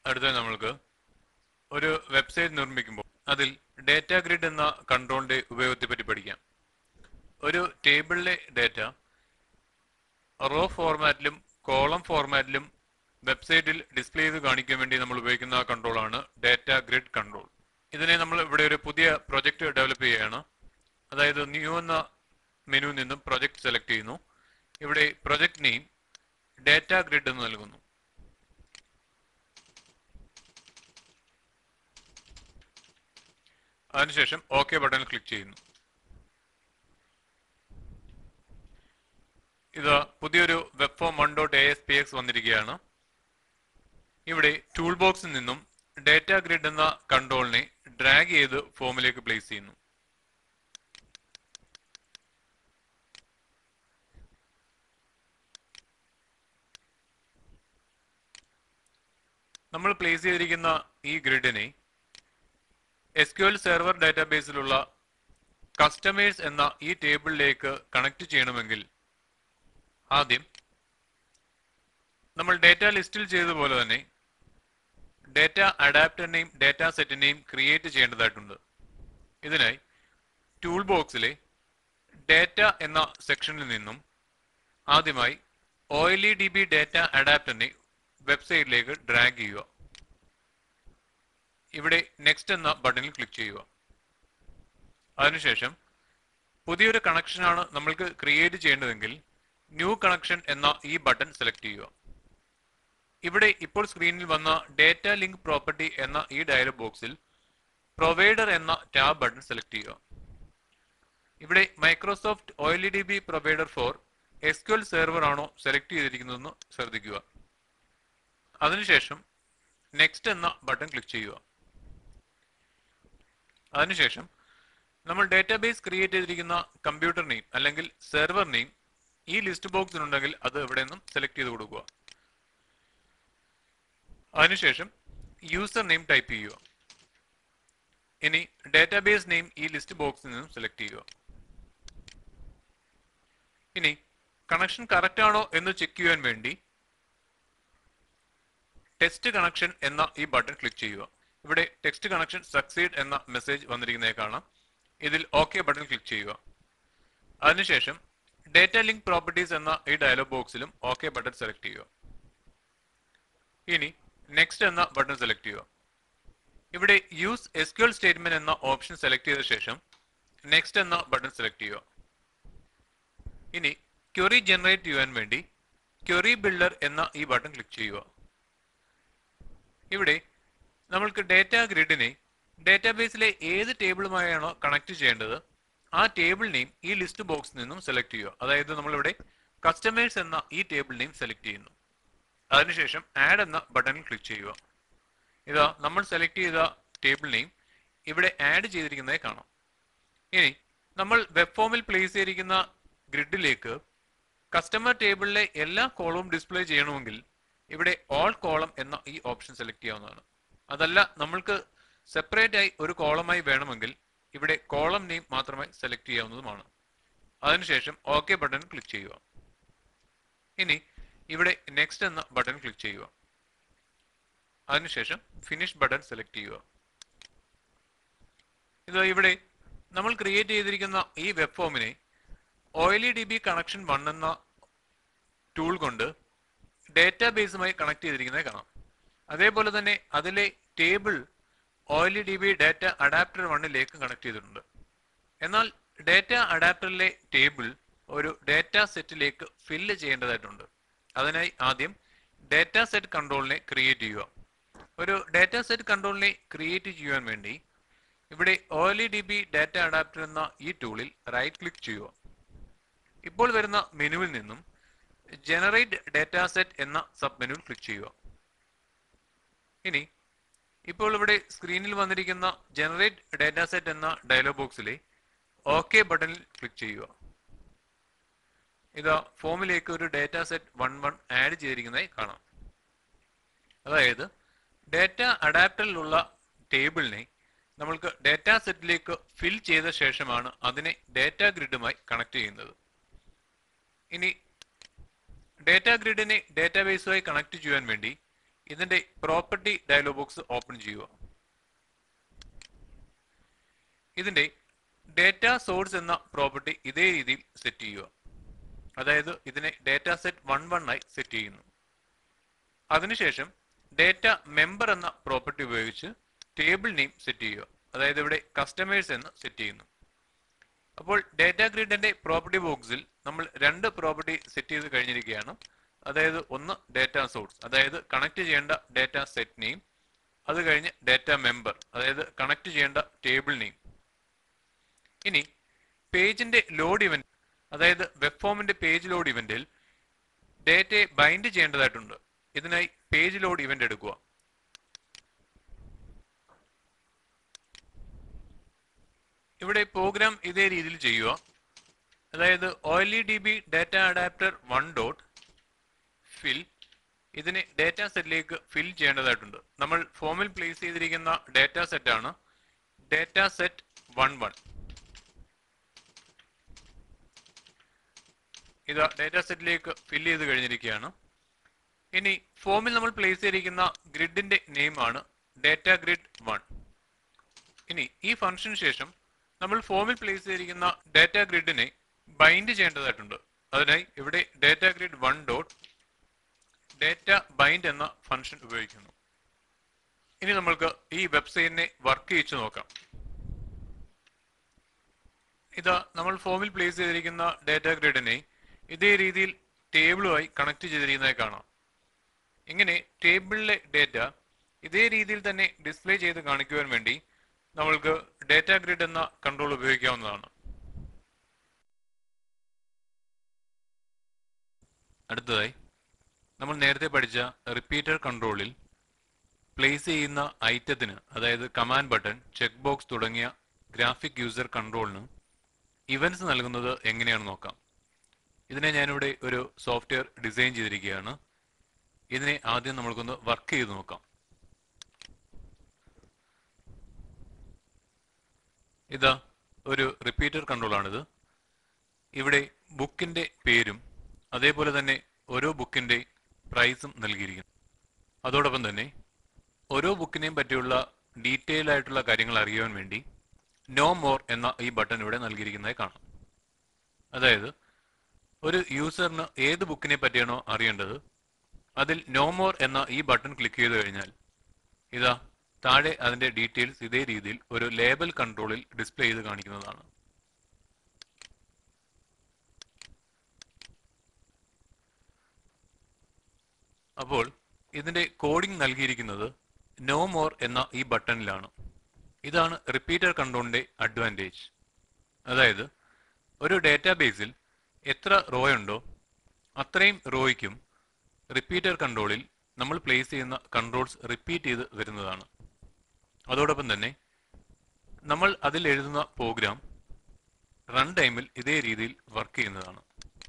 അടുത്ത നമ്മൾക്ക് ഒരു വെബ്സൈറ്റ് നിർമ്മിക്കുമ്പോൾ അതിൽ ഡാറ്റ ഗ്രിഡ് എന്ന കൺട്രോളിന്റെ ഉപയോഗത്തെ പറ്റി പഠിക്കാം. ഒരു ടേബിളിലെ ഡാറ്റ റോ ഫോർമാറ്റിലും കോളം ഫോർമാറ്റിലും വെബ്സൈറ്റിൽ ഡിസ്പ്ലേ ചെയ്ത് കാണിക്കാൻ വേണ്ടി നമ്മൾ ഉപയോഗിക്കുന്ന കൺട്രോളാണ് ഡാറ്റ ഗ്രിഡ് കൺട്രോൾ. ഇതിനെ നമ്മൾ ഇവിടെ ഒരു പുതിയ പ്രൊജക്ട് ഡെവലപ്പ് ചെയ്യുകയാണ്. അതായത് ന്യൂ എന്ന മെനുവിൽ നിന്നും പ്രൊജക്ട് സെലക്ട് ചെയ്യുന്നു. ഇവിടെ പ്രൊജക്ട് നെയിം ഡാറ്റ ഗ്രിഡ് എന്ന് നൽകുന്നു. അതിനുശേഷം ഓക്കെ ബട്ടണിൽ ക്ലിക്ക് ചെയ്യുന്നു. ഇത് പുതിയൊരു വെബ് ഫോം 1.aspx വന്നിരിക്കുകയാണ്. ഇവിടെ ടൂൾ ബോക്സിൽ നിന്നും ഡാറ്റ ഗ്രിഡ് എന്ന കൺട്രോളിനെ ഡ്രാഗ് ചെയ്ത് ഫോമിലേക്ക് പ്ലേസ് ചെയ്യുന്നു. നമ്മൾ പ്ലേസ് ചെയ്തിരിക്കുന്ന ഈ ഗ്രിഡിനെ SQL സെർവർ ഡാറ്റാബേസിലുള്ള കസ്റ്റമേഴ്സ് എന്ന ഈ ടേബിളിലേക്ക് കണക്ട് ചെയ്യണമെങ്കിൽ ആദ്യം നമ്മൾ ഡാറ്റ ലിസ്റ്റിൽ ചെയ്തതുപോലെ തന്നെ ഡാറ്റ അഡാപ്റ്ററിനെയും ഡാറ്റ സെറ്റിനെയും ക്രിയേറ്റ് ചെയ്യേണ്ടതായിട്ടുണ്ട്. ഇതിനായി ടൂൾ ബോക്സിലെ ഡാറ്റ എന്ന സെക്ഷനിൽ നിന്നും ആദ്യമായി OLEDB ഡാറ്റ അഡാപ്റ്ററിനെ വെബ്സൈറ്റിലേക്ക് ഡ്രാഗ് ചെയ്യുക. ഇവിടെ നെക്സ്റ്റ് എന്ന ബട്ടണിൽ ക്ലിക്ക് ചെയ്യുക. അതിനുശേഷം പുതിയൊരു കണക്ഷനാണ് നമ്മൾക്ക് ക്രിയേറ്റ് ചെയ്യേണ്ടതെങ്കിൽ ന്യൂ കണക്ഷൻ എന്ന ഈ ബട്ടൺ സെലക്ട് ചെയ്യുക. ഇവിടെ ഇപ്പോൾ സ്ക്രീനിൽ വന്ന ഡാറ്റ ലിങ്ക് പ്രോപ്പർട്ടി എന്ന ഈ ഡയലോഗ് ബോക്സിൽ പ്രൊവൈഡർ എന്ന ടാബ് ബട്ടൺ സെലക്ട് ചെയ്യുക. ഇവിടെ Microsoft OLEDB provider for SQL server ആണോ സെലക്ട് ചെയ്തിരിക്കുന്നതെന്ന് ശ്രദ്ധിക്കുക. അതിനുശേഷം നെക്സ്റ്റ് എന്ന ബട്ടൺ ക്ലിക്ക് ചെയ്യുക. അതിനുശേഷം നമ്മൾ ഡാറ്റാബേസ് ക്രിയേറ്റ് ചെയ്തിരിക്കുന്ന കമ്പ്യൂട്ടർ നെയിം അല്ലെങ്കിൽ സെർവർ നെയിം ഈ ലിസ്റ്റ് ബോക്സിലുണ്ടെങ്കിൽ അത് ഇവിടെ നിന്നും സെലക്ട് ചെയ്ത് കൊടുക്കുക. അതിനുശേഷം യൂസർ നെയിം ടൈപ്പ് ചെയ്യുക. ഇനി ഡാറ്റാബേസ് നെയിം ഈ ലിസ്റ്റ് ബോക്സിൽ നിന്നും സെലക്ട് ചെയ്യുക. ഇനി കണക്ഷൻ കറക്റ്റ് ആണോ എന്ന് ചെക്ക് ചെയ്യാൻ വേണ്ടി ടെസ്റ്റ് കണക്ഷൻ എന്ന ഈ ബട്ടൺ ക്ലിക്ക് ചെയ്യുക. ഇവിടെ ടെക്സ്റ്റ് കണക്ഷൻ സക്സീഡ് എന്ന മെസ്സേജ് വന്നിരിക്കുന്നത് കാണാം. ഇതിൽ ഓക്കെ ബട്ടൺ ക്ലിക്ക് ചെയ്യുക. അതിനുശേഷം ഡാറ്റ ലിങ്ക് പ്രോപ്പർട്ടീസ് എന്ന ഈ ഡയലോഗ് ബോക്സിലും ഓക്കെ ബട്ടൺ സെലക്ട് ചെയ്യുക. ഇനി നെക്സ്റ്റ് എന്ന ബട്ടൺ സെലക്ട് ചെയ്യുക. ഇവിടെ യൂസ് SQL സ്റ്റേറ്റ്മെന്റ് എന്ന ഓപ്ഷൻ സെലക്ട് ചെയ്ത ശേഷം നെക്സ്റ്റ് എന്ന ബട്ടൺ സെലക്ട് ചെയ്യുക. ഇനി ക്വറി ജനറേറ്റ് ചെയ്യാൻ വേണ്ടി ക്വറി ബിൽഡർ എന്ന ഈ ബട്ടൺ ക്ലിക്ക് ചെയ്യുക. ഇവിടെ നമ്മൾക്ക് ഡാറ്റ ഗ്രിഡിനെ ഡാറ്റാബേസിലെ ഏത് ടേബിളുമായാണോ കണക്ട് ചെയ്യേണ്ടത് ആ ടേബിൾ നെയിം ഈ ലിസ്റ്റ് ബോക്സിൽ നിന്നും സെലക്ട് ചെയ്യുക. അതായത് നമ്മളിവിടെ കസ്റ്റമേഴ്സ് എന്ന ഈ ടേബിൾ നെയിം സെലക്ട് ചെയ്യുന്നു. അതിനുശേഷം ആഡ് എന്ന ബട്ടണിൽ ക്ലിക്ക് ചെയ്യുക. ഇതാ നമ്മൾ സെലക്ട് ചെയ്ത ടേബിൾ നെയിം ഇവിടെ ആഡ് ചെയ്തിരിക്കുന്നതായി കാണാം. ഇനി നമ്മൾ വെബ് ഫോമിൽ പ്ലേസ് ചെയ്തിരിക്കുന്ന ഗ്രിഡിലേക്ക് കസ്റ്റമർ ടേബിളിലെ എല്ലാ കോളവും ഡിസ്പ്ലേ ചെയ്യണമെങ്കിൽ ഇവിടെ ഓൾ കോളം എന്ന ഈ ഓപ്ഷൻ സെലക്ട് ചെയ്യാവുന്നതാണ്. അതല്ല നമ്മൾക്ക് സെപ്പറേറ്റ് ആയി ഒരു കോളമായി വേണമെങ്കിൽ ഇവിടെ കോളം നെയിം മാത്രമായി സെലക്ട് ചെയ്യാവുന്നതുമാണ്. അതിനുശേഷം ഓക്കെ ബട്ടൺ ക്ലിക്ക് ചെയ്യുക. ഇനി ഇവിടെ നെക്സ്റ്റ് എന്ന ബട്ടൺ ക്ലിക്ക് ചെയ്യുക. അതിനുശേഷം ഫിനിഷ് ബട്ടൺ സെലക്ട് ചെയ്യുക. ഇത് ഇവിടെ നമ്മൾ ക്രിയേറ്റ് ചെയ്തിരിക്കുന്ന ഈ വെബ് ഫോമിനെ OLEDB കണക്ഷൻ 1 എന്ന ടൂൾ കൊണ്ട് ഡാറ്റാബേസുമായി കണക്ട് ചെയ്തിരിക്കുന്നത് കാണാം. അതേപോലെ തന്നെ അതിലെ ടേബിൾ OLEDB ഡാറ്റ അഡാപ്റ്റർ 1ലേക്ക് കണക്ട് ചെയ്തിട്ടുണ്ട്. എന്നാൽ ഡാറ്റ അഡാപ്റ്ററിലെ ടേബിൾ ഒരു ഡാറ്റ സെറ്റിലേക്ക് ഫില്ല് ചെയ്യേണ്ടതായിട്ടുണ്ട്. അതിനായി ആദ്യം ഡാറ്റ സെറ്റ് കൺട്രോളിനെ ക്രിയേറ്റ് ചെയ്യുക. ഒരു ഡാറ്റ സെറ്റ് കൺട്രോളിനെ ക്രിയേറ്റ് ചെയ്യാൻ വേണ്ടി ഇവിടെ OLEDB ഡാറ്റ അഡാപ്റ്റർ എന്ന ഈ ടൂളിൽ റൈറ്റ് ക്ലിക്ക് ചെയ്യുക. ഇപ്പോൾ വരുന്ന മെനുവിൽ നിന്നും ജനറേറ്റ് ഡാറ്റ സെറ്റ് എന്ന സബ് മെനുവിൽ ക്ലിക്ക് ചെയ്യുക. ഇനി ഇപ്പോൾ ഇവിടെ സ്ക്രീനിൽ വന്നിരിക്കുന്ന ജനറേറ്റ് ഡാറ്റ സെറ്റ് എന്ന ഡയലോഗ് ബോക്സിലെ ഓക്കെ ബട്ടണിൽ ക്ലിക്ക് ചെയ്യുക. ഇതാ ഫോമിലേക്ക് ഒരു ഡാറ്റ സെറ്റ് 1 ആഡ് ചെയ്തിരിക്കുന്നതായി കാണാം. അതായത് ഡാറ്റ അഡാപ്റ്ററിലുള്ള ടേബിളിനെ നമ്മൾക്ക് ഡാറ്റ സെറ്റിലേക്ക് ഫിൽ ചെയ്ത ശേഷമാണ് അതിനെ ഡാറ്റ ഗ്രിഡുമായി കണക്ട് ചെയ്യുന്നത്. ഇനി ഡാറ്റ ഗ്രിഡിനെ ഡാറ്റാബേസുമായി കണക്ട് ചെയ്യാൻ വേണ്ടി ഇതിന്റെ പ്രോപ്പർട്ടി ഡയലോഗ് ബോക്സ് ഓപ്പൺ ചെയ്യുക. ഇതിന്റെ ഡേറ്റ സോഴ്സ് എന്ന പ്രോപ്പർട്ടി ഇതേ രീതിയിൽ സെറ്റ് ചെയ്യുക. അതായത് ഇതിനെ ഡേറ്റ സെറ്റ് 11 ആയി സെറ്റ് ചെയ്യുന്നു. അതിനുശേഷം ഡേറ്റ മെമ്പർ എന്ന പ്രോപ്പർട്ടി ഉപയോഗിച്ച് ടേബിൾ നെയിം സെറ്റ് ചെയ്യുക. അതായത് ഇവിടെ കസ്റ്റമേഴ്സ് എന്ന് സെറ്റ് ചെയ്യുന്നു. അപ്പോൾ ഡേറ്റ ഗ്രിഡിന്റെ പ്രോപ്പർട്ടി ബോക്സിൽ നമ്മൾ രണ്ട് പ്രോപ്പർട്ടി സെറ്റ് ചെയ്ത് കഴിഞ്ഞിരിക്കുകയാണ്. അതായത് ഒന്ന് ഡേറ്റ സോഴ്സ്, അതായത് കണക്ട് ചെയ്യേണ്ട ഡേറ്റ സെറ്റ് നെയിം, അത് കഴിഞ്ഞ് ഡേറ്റ മെമ്പർ, അതായത് കണക്ട് ചെയ്യേണ്ട ടേബിൾ നെയിം. ഇനി പേജിന്റെ ലോഡ് ഇവന്റ്, അതായത് വെബ് ഫോമിന്റെ പേജ് ലോഡ് ഇവന്റിൽ ഡേറ്റയെ ബൈൻഡ് ചെയ്യേണ്ടതായിട്ടുണ്ട്. ഇതിനായി പേജ് ലോഡ് ഇവന്റ് എടുക്കുക. ഇവിടെ പ്രോഗ്രാം ഇതേ രീതിയിൽ ചെയ്യുക. അതായത് OLEDB data adapter 1 dot fill, ഇതിനെ ഡേറ്റ സെറ്റിലേക്ക് ഫിൽ ചെയ്യേണ്ടതായിട്ടുണ്ട്. നമ്മൾ ഫോമിൽ പ്ലേസ് ചെയ്തിരിക്കുന്ന ഡേറ്റ സെറ്റ് ആണ് ഡേറ്റ സെറ്റ് 11. ഇത് ഡേറ്റ സെറ്റിലേക്ക് ഫിൽ ചെയ്ത് കഴിഞ്ഞിരിക്കുകയാണ്. ഇനി ഫോമിൽ നമ്മൾ പ്ലേസ് ചെയ്തിരിക്കുന്ന ഗ്രിഡിന്റെ നെയിം ആണ് ഡേറ്റ ഗ്രിഡ് 1. ഇനി ഈ ഫംഗ്ഷന് ശേഷം നമ്മൾ ഫോമിൽ പ്ലേസ് ചെയ്തിരിക്കുന്ന ഡേറ്റ ഗ്രിഡിനെ ബൈൻഡ് ചെയ്യേണ്ടതായിട്ടുണ്ട്. അതിനായി ഇവിടെ data grid 1 dot data bind എന്ന ഫംഗ്ഷൻ ഉപയോഗിക്കുന്നു. ഇനി നമ്മൾക്ക് ഈ വെബ്സൈറ്റിനെ വർക്ക് ചെയ്യിച്ചു നോക്കാം. ഇതാ നമ്മൾ ഫോമിൽ പ്ലേസ് ചെയ്തിരിക്കുന്ന ഡേറ്റ ഗ്രിഡിനെ ഇതേ രീതിയിൽ ടേബിളുമായി കണക്ട് ചെയ്തിരിക്കുന്നതായി കാണാം. ഇങ്ങനെ ടേബിളിലെ ഡേറ്റ ഇതേ രീതിയിൽ തന്നെ ഡിസ്പ്ലേ ചെയ്ത് കാണിക്കുവാൻ വേണ്ടി നമ്മൾക്ക് ഡേറ്റ ഗ്രിഡ് എന്ന കൺട്രോൾ ഉപയോഗിക്കാവുന്നതാണ്. അടുത്തതായി നമ്മൾ നേരത്തെ പഠിച്ച റിപ്പീറ്റർ കൺട്രോളിൽ പ്ലേസ് ചെയ്യുന്ന ഐറ്റത്തിന്, അതായത് കമാൻഡ് ബട്ടൺ, ചെക്ക് ബോക്സ് തുടങ്ങിയ ഗ്രാഫിക് യൂസർ കൺട്രോളിന് ഇവന്റ്സ് നൽകുന്നത് എങ്ങനെയാണെന്ന് നോക്കാം. ഇതിനെ ഞാനിവിടെ ഒരു സോഫ്റ്റ്വെയർ ഡിസൈൻ ചെയ്തിരിക്കുകയാണ്. ഇതിനെ ആദ്യം നമ്മൾക്കൊന്ന് വർക്ക് ചെയ്ത് നോക്കാം. ഇതാ ഒരു റിപ്പീറ്റർ കൺട്രോൾ ആണിത്. ഇവിടെ ബുക്കിന്റെ പേരും അതേപോലെ തന്നെ ഓരോ ബുക്കിന്റെ പ്രൈസും നൽകിയിരിക്കുന്നു. അതോടൊപ്പം തന്നെ ഓരോ ബുക്കിനെയും പറ്റിയുള്ള ഡീറ്റെയിൽ ആയിട്ടുള്ള കാര്യങ്ങൾ അറിയാൻ വേണ്ടി നോ മോർ എന്ന ഈ ബട്ടൺ ഇവിടെ നൽകിയിരിക്കുന്നതായി കാണാം. അതായത് ഒരു യൂസറിന് ഏത് ബുക്കിനെ പറ്റിയാണോ അറിയേണ്ടത്, അതിൽ നോ മോർ എന്ന ഈ ബട്ടൺ ക്ലിക്ക് ചെയ്ത് കഴിഞ്ഞാൽ ഇതാ താഴെ അതിന്റെ ഡീറ്റെയിൽസ് ഇതേ രീതിയിൽ ഒരു ലേബൽ കൺട്രോളിൽ ഡിസ്പ്ലേ ചെയ്ത് കാണിക്കുന്നതാണ്. അപ്പോൾ ഇതിന്റെ കോഡിംഗ് നൽകിയിരിക്കുന്നത് നോ മോർ എന്ന ഈ ബട്ടണിലാണ്. ഇതാണ് റിപ്പീറ്റർ കൺട്രോളിന്റെ അഡ്വാൻറ്റേജ്. അതായത് ഒരു ഡേറ്റാബേസിൽ എത്ര റോ ഉണ്ടോ അത്രയും റോയ്ക്കും റിപ്പീറ്റർ കൺട്രോളിൽ നമ്മൾ പ്ലേസ് ചെയ്യുന്ന കൺട്രോൾസ് റിപ്പീറ്റ് ചെയ്ത് വരുന്നതാണ്. അതോടൊപ്പം തന്നെ നമ്മൾ അതിൽ എഴുതുന്ന പ്രോഗ്രാം റൺ ടൈമിൽ ഇതേ രീതിയിൽ വർക്ക് ചെയ്യുന്നതാണ്.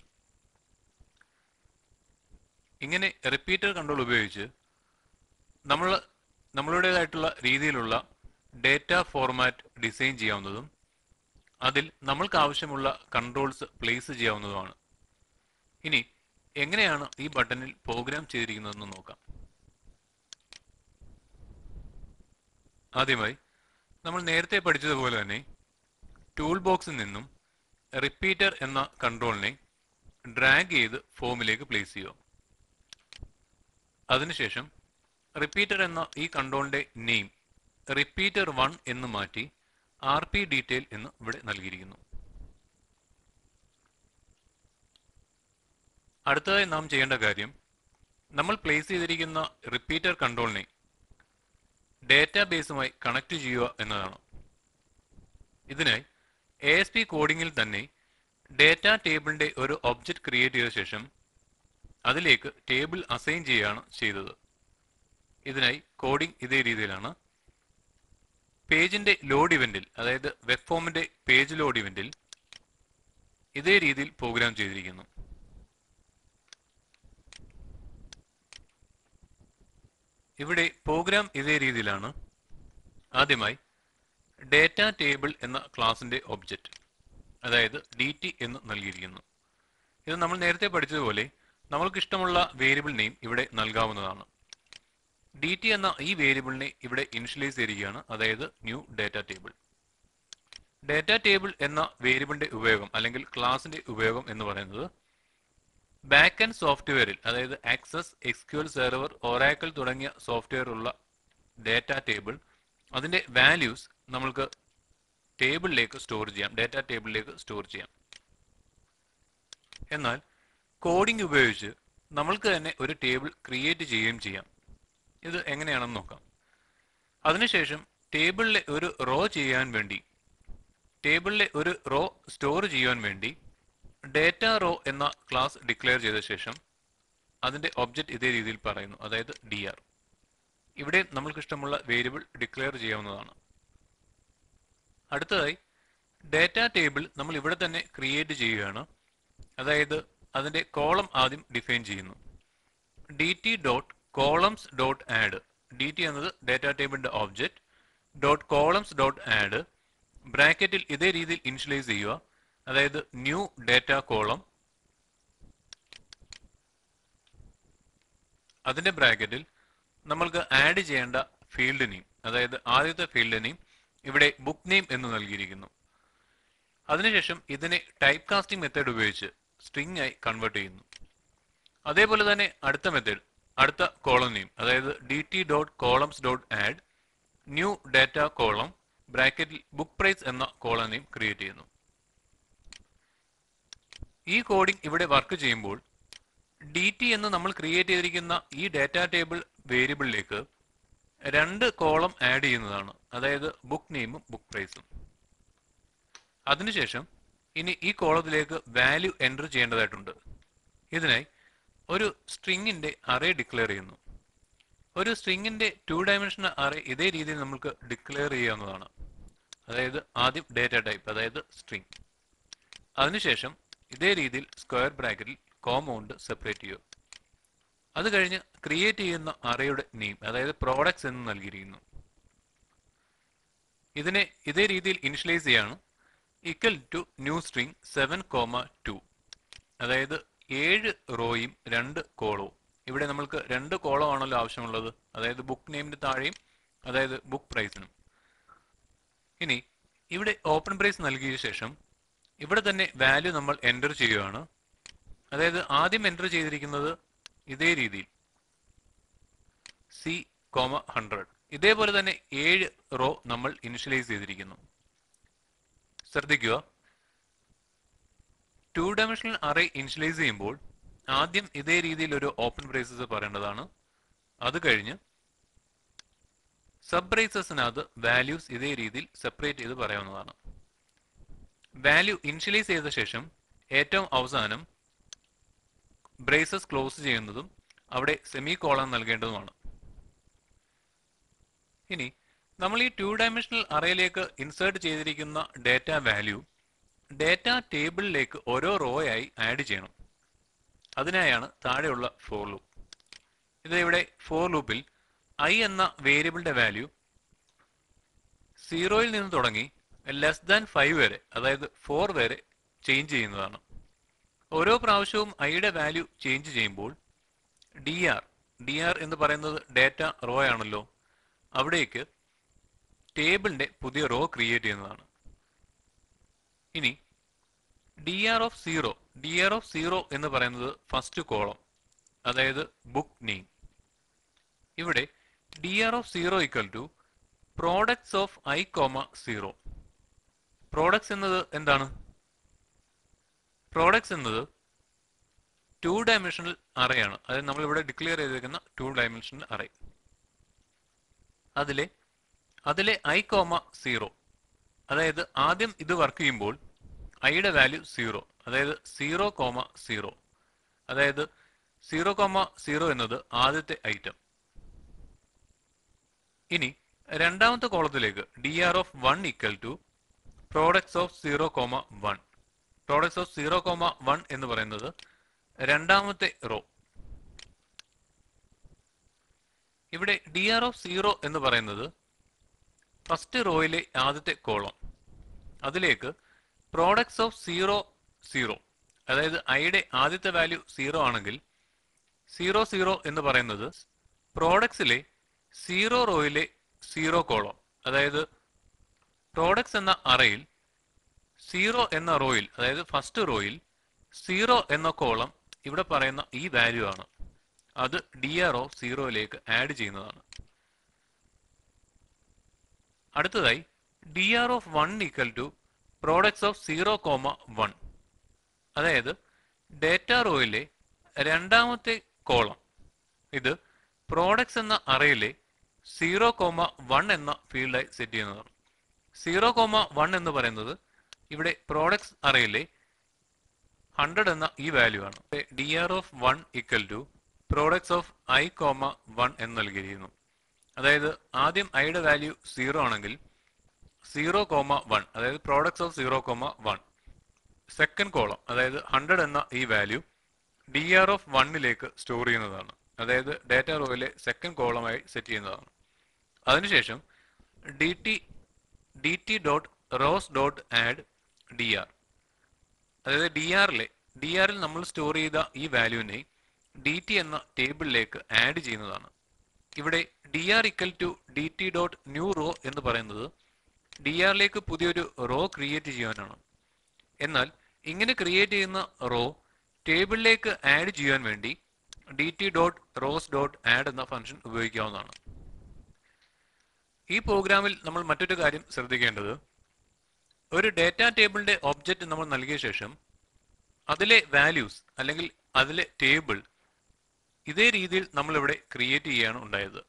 ഇങ്ങനെ റിപ്പീറ്റർ കൺട്രോൾ ഉപയോഗിച്ച് നമ്മളുടേതായിട്ടുള്ള രീതിയിലുള്ള ഡേറ്റ ഫോർമാറ്റ് ഡിസൈൻ ചെയ്യാവുന്നതും അതിൽ നമ്മൾക്ക് ആവശ്യമുള്ള കൺട്രോൾസ് പ്ലേസ് ചെയ്യാവുന്നതുമാണ്. ഇനി എങ്ങനെയാണ് ഈ ബട്ടണിൽ പ്രോഗ്രാം ചെയ്തിരിക്കുന്നതെന്ന് നോക്കാം. ആദ്യമായി നമ്മൾ നേരത്തെ പഠിച്ചതുപോലെ തന്നെ ടൂൾ ബോക്സിൽ നിന്നും റിപ്പീറ്റർ എന്ന കൺട്രോളിനെ ഡ്രാഗ് ചെയ്ത് ഫോമിലേക്ക് പ്ലേസ് ചെയ്യുക. അതിനുശേഷം റിപ്പീറ്റർ എന്ന ഈ കൺട്രോളിന്റെ നെയിം റിപ്പീറ്റർ 1 എന്ന് മാറ്റി RP ഡീറ്റെയിൽ എന്ന് ഇവിടെ നൽകിയിരിക്കുന്നു. അടുത്തതായി നാം ചെയ്യേണ്ട കാര്യം നമ്മൾ പ്ലേസ് ചെയ്തിരിക്കുന്ന റിപ്പീറ്റർ കൺട്രോളിനെ ഡേറ്റാബേസുമായി കണക്ട് ചെയ്യുക എന്നതാണ്. ഇതിനായി ASP കോഡിംഗിൽ തന്നെ ഡേറ്റ ടേബിളിന്റെ ഒരു ഒബ്ജക്റ്റ് ക്രിയേറ്റ് ചെയ്ത ശേഷം അതിലേക്ക് ടേബിൾ അസൈൻ ചെയ്യുകയാണ് ചെയ്തത്. ഇതിനായി കോഡിംഗ് ഇതേ രീതിയിലാണ്. പേജിന്റെ ലോഡ് ഇവന്റിൽ, അതായത് വെബ് ഫോമിന്റെ പേജ് ലോഡ് ഇവന്റിൽ ഇതേ രീതിയിൽ പ്രോഗ്രാം ചെയ്തിരിക്കുന്നു. ഇവിടെ പ്രോഗ്രാം ഇതേ രീതിയിലാണ്. ആദ്യമായി ഡേറ്റ ടേബിൾ എന്ന ക്ലാസിന്റെ ഒബ്ജക്റ്റ്, അതായത് DT എന്ന് നൽകിയിരിക്കുന്നു. ഇത് നമ്മൾ നേരത്തെ പഠിച്ചതുപോലെ നമ്മൾക്ക് ഇഷ്ടമുള്ള വേരിയബിൾ നെയിം ഇവിടെ നൽകാവുന്നതാണ്. ഡി ടി എന്ന ഈ വേരിയബിളിനെ ഇവിടെ ഇനിഷ്യലൈസ് ചെയ്തിരിക്കുകയാണ്, അതായത് new data table. Data table എന്ന വേരിയബിളിന്റെ ഉപയോഗം അല്ലെങ്കിൽ ക്ലാസിന്റെ ഉപയോഗം എന്ന് പറയുന്നത് ബാക്ക് ആൻഡ് സോഫ്റ്റ്വെയറിൽ, അതായത് ആക്സസ്, എസ്ക്യൂഎൽ സെർവർ, ഒറാക്കിൾ തുടങ്ങിയ സോഫ്റ്റ്വെയർ ഉള്ള ഡാറ്റ ടേബിൾ, അതിന്റെ വാല്യൂസ് നമ്മൾക്ക് ടേബിളിലേക്ക് സ്റ്റോർ ചെയ്യാം, ഡാറ്റ ടേബിളിലേക്ക് സ്റ്റോർ ചെയ്യാം. എന്നാൽ കോഡിംഗ് ഉപയോഗിച്ച് നമ്മൾക്ക് തന്നെ ഒരു ടേബിൾ ക്രിയേറ്റ് ചെയ്യുകയും ചെയ്യാം. ഇത് എങ്ങനെയാണെന്ന് നോക്കാം. അതിനുശേഷം ടേബിളിലെ ഒരു റോ ചെയ്യാൻ വേണ്ടി, ടേബിളിലെ ഒരു റോ സ്റ്റോർ ചെയ്യാൻ വേണ്ടി ഡാറ്റ റോ എന്ന ക്ലാസ് ഡിക്ലെയർ ചെയ്ത ശേഷം അതിന്റെ ഒബ്ജക്റ്റ് ഇതേ രീതിയിൽ പറയുന്നു, അതായത് dr. ഇവിടെ നമ്മൾക്ക് ഇഷ്ടമുള്ള വേരിയബിൾ ഡിക്ലെയർ ചെയ്യാവുന്നതാണ്. അടുത്തതായി ഡാറ്റ ടേബിൾ നമ്മൾ ഇവിടെ തന്നെ ക്രിയേറ്റ് ചെയ്യുകയാണ്, അതായത് അതിന്റെ കോളം ആദ്യം ഡിഫൈൻ ചെയ്യുന്നു. dt.columns.add, dt എന്നത് ഡാറ്റ ടേബിളിന്റെ ഒബ്ജക്റ്റ്, .columns.add ബ്രാക്കറ്റിൽ ഇതേ രീതിയിൽ ഇനിഷ്യലൈസ് ചെയ്യുക, അതായത് ന്യൂ ഡാറ്റ കോളം, അതിന്റെ ബ്രാക്കറ്റിൽ നമ്മൾക്ക് ആഡ് ചെയ്യേണ്ട ഫീൽഡ് നെയിം, അതായത് ആദ്യത്തെ ഫീൽഡ് നെയിം ഇവിടെ ബുക്ക് നെയിം എന്ന് നൽകിയിരിക്കുന്നു. അതിനുശേഷം ഇതിനെ ടൈപ്പ് കാസ്റ്റിംഗ് മെത്തേഡ് ഉപയോഗിച്ച് സ്ട്രിംഗ് ആയി കൺവേർട്ട് ചെയ്യുന്നു. അതേപോലെ തന്നെ അടുത്ത മെത്തേഡ്, അടുത്ത കോളം നെയിം, അതായത് dt.columns.add ന്യൂ ഡാറ്റ കോളം ബ്രാക്കറ്റിൽ ബുക്ക് പ്രൈസ് എന്ന കോളം നെയിം ക്രിയേറ്റ് ചെയ്യുന്നു. ഈ കോഡിംഗ് ഇവിടെ വർക്ക് ചെയ്യുമ്പോൾ dt എന്ന് നമ്മൾ ക്രിയേറ്റ് ചെയ്തിരിക്കുന്ന ഈ ഡാറ്റ ടേബിൾ വേരിയബിളിലേക്ക് രണ്ട് കോളം ആഡ് ചെയ്യുന്നതാണ്, അതായത് ബുക്ക് നെയിമും ബുക്ക് പ്രൈസും. അതിനുശേഷം ഇനി ഈ കോളത്തിലേക്ക് വാല്യൂ എൻ്റർ ചെയ്യേണ്ടതായിട്ടുണ്ട്. ഇതിനായി ഒരു സ്ട്രിങ്ങിന്റെ അറേ ഡിക്ലെയർ ചെയ്യുന്നു. ഒരു സ്ട്രിങ്ങിന്റെ 2 ഡയമെൻഷണൽ അറേ ഇതേ രീതിയിൽ നമുക്ക് ഡിക്ലെയർ ചെയ്യാവുന്നതാണ്, അതായത് ആദ്യം ഡാറ്റ ടൈപ്പ്, അതായത് സ്ട്രിംഗ്, അതിനുശേഷം ഇതേ രീതിയിൽ സ്ക്വയർ ബ്രാക്കറ്റിൽ കോമ കൊണ്ട് സെപ്പറേറ്റ് ചെയ്യുക. അത് കഴിഞ്ഞ് ക്രിയേറ്റ് ചെയ്യുന്ന അറേയുടെ നെയിം, അതായത് പ്രോഡക്ട്സ് എന്ന് നൽകിയിരിക്കുന്നു. ഇതിനെ ഇതേ രീതിയിൽ ഇനിഷ്യലൈസ് ചെയ്യാണ്, ഈക്വൽ ടു ന്യൂ സ്ട്രിംഗ് 7,2, അതായത് 7 റോയും 2 കോളവും. ഇവിടെ നമ്മൾക്ക് 2 കോളം ആണല്ലോ ആവശ്യമുള്ളത്, അതായത് ബുക്ക് നെയിമിന്റെ താഴെയും, അതായത് ബുക്ക് പ്രൈസിനും. ഇനി ഇവിടെ ഓപ്പൺ പ്രൈസ് നൽകിയ ശേഷം ഇവിടെ തന്നെ വാല്യൂ നമ്മൾ എൻ്റർ ചെയ്യുകയാണ്, അതായത് ആദ്യം എൻ്റർ ചെയ്തിരിക്കുന്നത് ഇതേ രീതിയിൽ C,100. ഇതേപോലെ തന്നെ 7 റോ നമ്മൾ ഇനിഷ്യലൈസ് ചെയ്തിരിക്കുന്നു. ശ്രദ്ധിക്കുക, 2 ഡയമെൻഷണൽ അറേ ഇനിഷ്യലൈസ് ചെയ്യുമ്പോൾ ആദ്യം ഇതേ രീതിയിൽ ഒരു ഓപ്പൺ ബ്രേസസ് പറയേണ്ടതാണ്. അത് കഴിഞ്ഞ് സബ് ബ്രേസസിനകത്ത് വാല്യൂസ് ഇതേ രീതിയിൽ സെപ്പറേറ്റ് ചെയ്ത് പറയാവുന്നതാണ്. വാല്യൂ ഇനിഷ്യലൈസ് ചെയ്ത ശേഷം ഏറ്റവും അവസാനം ബ്രേസസ് ക്ലോസ് ചെയ്യുന്നതും അവിടെ സെമി കോളൻ നൽകേണ്ടതുമാണ്. ഇനി നമ്മൾ ഈ 2 ഡയമെൻഷണൽ അറേയിലേക്ക് ഇൻസേർട്ട് ചെയ്തിരിക്കുന്ന ഡാറ്റ വാല്യൂ ഡാറ്റ ടേബിളിലേക്ക് ഓരോ റോ ആയി ആഡ് ചെയ്യണം. അതിനായാണ് താഴെയുള്ള ഫോർ ലൂപ്പ്. ഇത് ഇവിടെ ഫോർ ലൂപ്പിൽ I എന്ന വേരിയബിളിന്റെ വാല്യൂ 0യിൽ നിന്ന് തുടങ്ങി <5 വരെ, അതായത് 4 വരെ ചേഞ്ച് ചെയ്യുന്നതാണ്. ഓരോ പ്രാവശ്യവും ഐയുടെ വാല്യൂ ചേഞ്ച് ചെയ്യുമ്പോൾ dr എന്ന് പറയുന്നത് ഡാറ്റ റോ ആണല്ലോ, അവിടേക്ക് ടേബിളിന്റെ പുതിയ റോ ക്രിയേറ്റ് ചെയ്യുന്നതാണ്. ഇനി dr of 0 എന്ന് പറയുന്നത് ഫസ്റ്റ് കോളം, അതായത് ബുക്ക് നെയിം. ഇവിടെ dr of 0 equal to products of I, 0. Products എന്നത് എന്താണ്? പ്രോഡക്ട്സ് എന്നത് 2 ഡയമെൻഷണൽ അറേ ആണ്, അതായത് നമ്മൾ ഇവിടെ ഡിക്ലെയർ ചെയ്തിരിക്കുന്ന 2 ഡയമെൻഷണൽ അറേ. അതിലെ I, 0, അതായത് ആദ്യം ഇത് വർക്ക് ചെയ്യുമ്പോൾ ഐയുടെ വാല്യൂ 0, അതായത് 0,0, അതായത് 0,0 എന്നത് ആദ്യത്തെ ഐറ്റം. ഇനി രണ്ടാമത്തെ കോളത്തിലേക്ക് dr of 1 equal to products of 0,1. Products of 0,1 എന്ന് പറയുന്നത് രണ്ടാമത്തെ റോ. ഇവിടെ dr of 0 എന്ന് പറയുന്നത് ഫസ്റ്റ് റോയിലെ ആദ്യത്തെ കോളം, അതിലേക്ക് പ്രോഡക്ട്സ് ഓഫ് 0,0, അതായത് ഐയുടെ ആദ്യത്തെ വാല്യൂ 0 ആണെങ്കിൽ 0,0 എന്ന് പറയുന്നത് പ്രോഡക്ട്സിലെ സീറോ റോയിലെ സീറോ കോളം, അതായത് പ്രോഡക്ട്സ് എന്ന അറയിൽ സീറോ എന്ന റോയിൽ, അതായത് ഫസ്റ്റ് റോയിൽ സീറോ എന്ന കോളം ഇവിടെ പറയുന്ന ഈ വാല്യൂ ആണ്. അത് dr ഓഫ് സീറോയിലേക്ക് ആഡ് ചെയ്യുന്നതാണ്. അടുത്തതായി dr of 1 equal to products of 0,1, അതായത് ഡേറ്റ റോയിലെ രണ്ടാമത്തെ കോളം ഇത് പ്രോഡക്ട്സ് എന്ന അറയിലെ 0,1 എന്ന ഫീൽഡായി സെറ്റ് ചെയ്യുന്നതാണ്. 0,1 എന്ന് പറയുന്നത് ഇവിടെ പ്രോഡക്ട്സ് അറയിലെ 100 എന്ന ഈ വാല്യൂ ആണ്. dr of 1 equal to products of i,1 എന്ന് നൽകിയിരിക്കുന്നു. അതായത് ആദ്യം ഐയുടെ വാല്യൂ 0 ആണെങ്കിൽ 0,1, അതായത് പ്രോഡക്ട്സ് ഓഫ് 0,1. സെക്കൻഡ് കോളം, അതായത് 100 എന്ന ഈ വാല്യൂ dr ഓഫ് 1ലേക്ക് സ്റ്റോർ ചെയ്യുന്നതാണ്. അതായത് ഡേറ്റ റോയിലെ സെക്കൻഡ് കോളമായി സെറ്റ് ചെയ്യുന്നതാണ്. അതിനുശേഷം dt dot rows dot add dr, അതായത് dr ൽ നമ്മൾ സ്റ്റോർ ചെയ്ത ഈ വാല്യൂവിനെ dt എന്ന ടേബിളിലേക്ക് ആഡ് ചെയ്യുന്നതാണ്. ഇവിടെ dr equal to dt dot new row എന്ന് പറയുന്നത് dr ലേക്ക് പുതിയൊരു റോ ക്രിയേറ്റ് ചെയ്യാനാണ്. എന്നാൽ ഇങ്ങനെ ക്രിയേറ്റ് ചെയ്യുന്ന റോ ടേബിളിലേക്ക് ആഡ് ചെയ്യാൻ വേണ്ടി dt dot rows dot add എന്ന ഫംഗ്ഷൻ ഉപയോഗിക്കാവുന്നതാണ്. ഈ പ്രോഗ്രാമിൽ നമ്മൾ മറ്റൊരു കാര്യം ശ്രദ്ധിക്കേണ്ടത്, ഒരു ഡേറ്റ ടേബിളിന്റെ ഒബ്ജക്റ്റ് നമ്മൾ നൽകിയ ശേഷം അതിലെ വാല്യൂസ് അല്ലെങ്കിൽ അതിലെ ടേബിൾ ഇതേ രീതിയിൽ നമ്മൾ ഇവിടെ ക്രിയേറ്റ് ചെയ്യുകയാണ് ഉണ്ടായത്.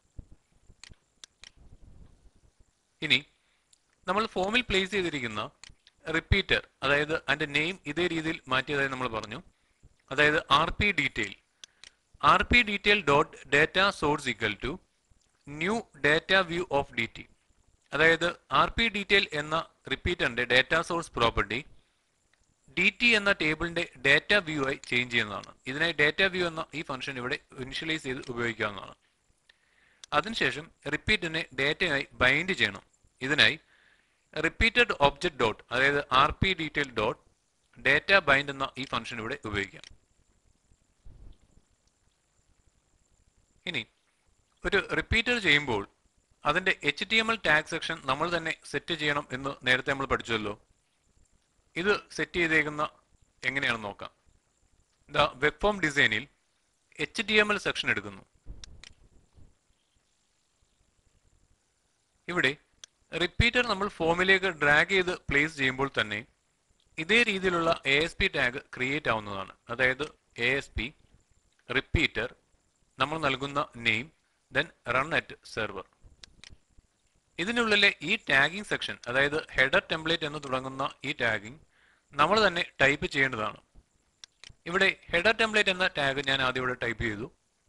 ഇനി നമ്മൾ ഫോമിൽ പ്ലേസ് ചെയ്തിരിക്കുന്ന റിപ്പീറ്റർ, അതായത് അതിന്റെ നെയിം ഇതേ രീതിയിൽ മാറ്റിയതായി നമ്മൾ പറഞ്ഞു. അതായത് rp detail dot data source equal to new data view of dt, അതായത് rp detail എന്ന റിപ്പീറ്ററിന്റെ ഡേറ്റ സോഴ്സ് പ്രോപ്പർട്ടി dt എന്ന ടേബിളിന്റെ ഡേറ്റ വ്യൂ ആയി ചേഞ്ച് ചെയ്യുന്നതാണ്. ഇതിനായി ഡേറ്റ വ്യൂ എന്ന ഈ ഫംഗ്ഷൻ ഇവിടെ ഇനിഷ്യലൈസ് ചെയ്ത് ഉപയോഗിക്കാവുന്നതാണ്. അതിനുശേഷം റിപ്പീറ്റിനെ ഡേറ്റയായി ബൈൻഡ് ചെയ്യണം. ഇതിനായി റിപ്പീറ്റഡ് ഒബ്ജക്റ്റ് ഡോട്ട്, അതായത് rp detail dot data bind എന്ന ഈ ഫംഗ്ഷൻ ഇവിടെ ഉപയോഗിക്കാം. ഇനി ഒരു റിപ്പീറ്റർ ചെയ്യുമ്പോൾ അതിന്റെ HTML ടാഗ് സെക്ഷൻ നമ്മൾ തന്നെ സെറ്റ് ചെയ്യണം എന്ന് നേരത്തെ നമ്മൾ പഠിച്ചല്ലോ. ഇത് സെറ്റ് ചെയ്തേക്കുന്ന എങ്ങനെയാണെന്ന് നോക്കാം. വെബ് ഫോം ഡിസൈനിൽ HTML സെക്ഷൻ എടുക്കുന്നു. ഇവിടെ റിപ്പീറ്റർ നമ്മൾ ഫോമിലേക്ക് ഡ്രാഗ് ചെയ്ത് പ്ലേസ് ചെയ്യുമ്പോൾ തന്നെ ഇതേ രീതിയിലുള്ള ASP ടാഗ് ക്രിയേറ്റ് ആവുന്നതാണ്. അതായത് ASP റിപ്പീറ്റർ, നമ്മൾ നൽകുന്ന name, then run at server. ഇതിനുള്ളിലെ ഈ ടാഗിംഗ് സെക്ഷൻ, അതായത് ഹെഡർ ടെംപ്ലേറ്റ് എന്ന് തുടങ്ങുന്ന ഈ ടാഗിംഗ് നമ്മൾ തന്നെ ടൈപ്പ് ചെയ്യേണ്ടതാണ്. ഇവിടെ ഹെഡർ ടെംപ്ലേറ്റ് എന്ന ടാഗ് ഞാൻ ആദ്യം ഇവിടെ ടൈപ്പ് ചെയ്തു.